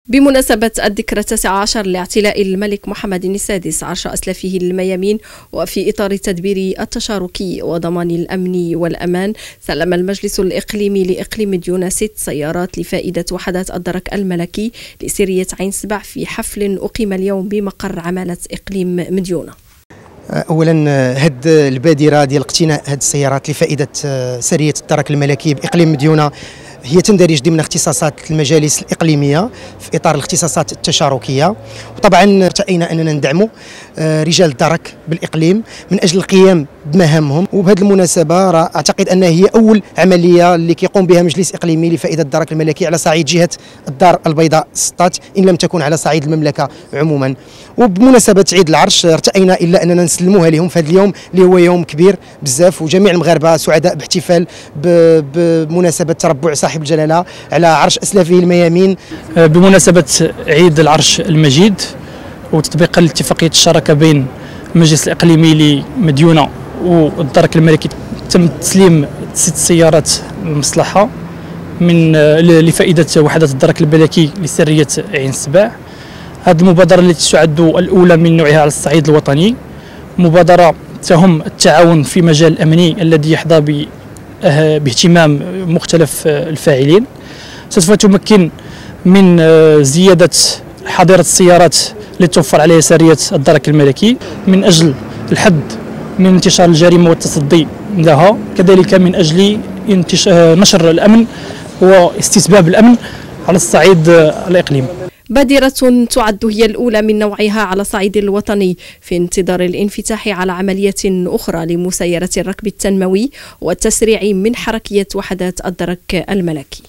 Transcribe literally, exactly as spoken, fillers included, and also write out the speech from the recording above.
بمناسبة الذكرى التاسعة عشر لاعتلاء الملك محمد السادس عرش أسلافه الميامين، وفي إطار التدبير التشاركي وضمان الأمن والأمان، سلم المجلس الإقليمي لإقليم ديونا ست سيارات لفائدة وحدات الدرك الملكي لسرية عين سبع في حفل أقيم اليوم بمقر عمالة إقليم مديونة. اولا هاد البادره ديال اقتناء هاد السيارات لفائده سريه الدرك الملكي باقليم مديونه هي تندرج ضمن اختصاصات المجالس الاقليميه في اطار الاختصاصات التشاركيه، وطبعا ارتئينا اننا ندعموا رجال الدرك بالاقليم من اجل القيام بمهامهم. وبهذه المناسبه اعتقد انها هي اول عمليه اللي كيقوم بها مجلس اقليمي لفائده الدرك الملكي على صعيد جهه الدار البيضاء سطات، ان لم تكن على صعيد المملكه عموما. وبمناسبه عيد العرش ارتئينا الا اننا نسلموها لهم في هذا اليوم اللي هو يوم كبير بزاف، وجميع المغاربه سعداء باحتفال بمناسبه تربع صاحب الجلاله على عرش اسلافه الميامين بمناسبه عيد العرش المجيد، وتطبيقا لاتفاقيه الشراكه بين المجلس الاقليمي لمديونه والدرك الملكي، تم تسليم ست سيارات للمصلحه من لفائده وحدات الدرك الملكي لسريه عين سبع. هذه المبادره التي تعد الاولى من نوعها على الصعيد الوطني، مبادره تهم التعاون في مجال الامني الذي يحظى باهتمام مختلف الفاعلين. سوف تمكن من زياده حظيره السيارات لتوفر عليها سريه الدرك الملكي من اجل الحد من انتشار الجريمه والتصدي لها، كذلك من اجل نشر الامن واستتباب الامن على الصعيد الاقليمي. بادرة تعد هي الأولى من نوعها على الصعيد الوطني في انتظار الانفتاح على عملية أخرى لمسايرة الركب التنموي والتسريع من حركية وحدات الدرك الملكي.